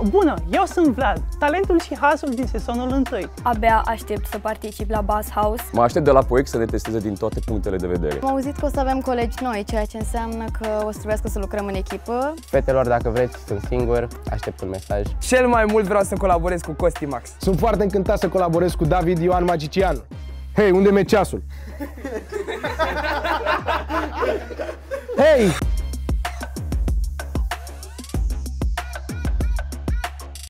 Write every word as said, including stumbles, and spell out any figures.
Bună, eu sunt Vlad, talentul și hasul din sezonul întâi. Abia aștept să particip la Buzz House. Mă aștept de la proiect să ne testeze din toate punctele de vedere. Am auzit că o să avem colegi noi, ceea ce înseamnă că o să trebuiască să lucrăm în echipă. Fetelor, dacă vreți, sunt singur, aștept un mesaj. Cel mai mult vreau să colaborez cu Costi Max. Sunt foarte încântat să colaborez cu David Ioan Magician. Hei, unde mi-e ceasul? Hei!